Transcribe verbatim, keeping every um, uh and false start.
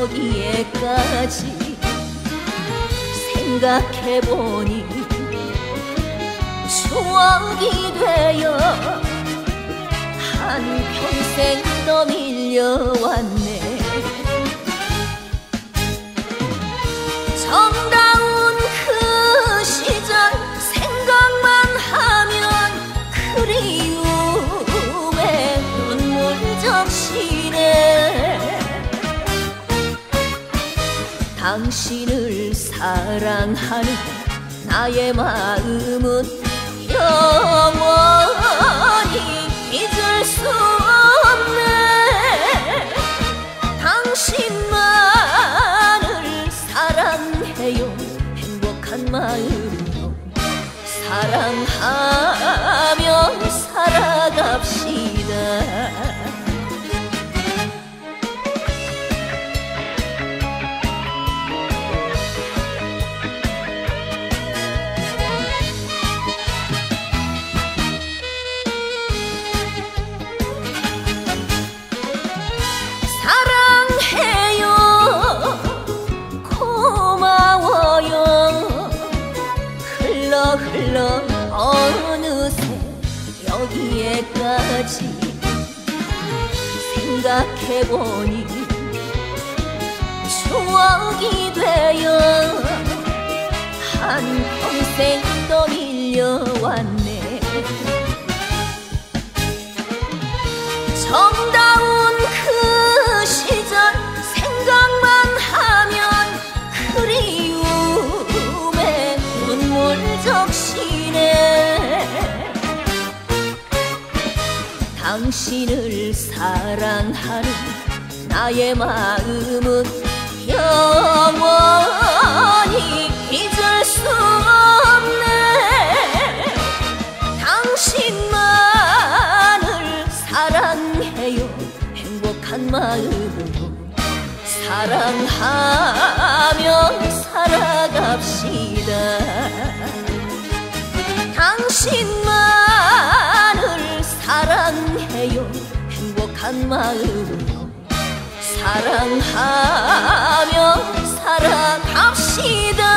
여기에까지 생각해보니 추억이 되어 한평생 떠밀려왔네. 정다운 그 시절 생각만 하면 그리움에 눈물 적시네. 당신을 사랑하는 나의 마음은 영원히 잊을 수 없네. 당신만을 사랑해요. 행복한 마음으로 사랑하며 살아갑시다. 사랑해요. 고마워요. 흘러 흘러 어느새 여기에까지 생각해보니 추억이 되어 한평생 떠밀려왔네. 정다운 그 시절 생각만 하면 그리움에 눈물 적시네. 당신을 사랑하는 나의 마음은 영원히 잊을 수 없네. 당신만을 사랑해요. 행복한 마음으로 사랑하며 살아갑시다. 당신만을 사랑해요. 행복한 마음으로 사랑하며 살아갑시다.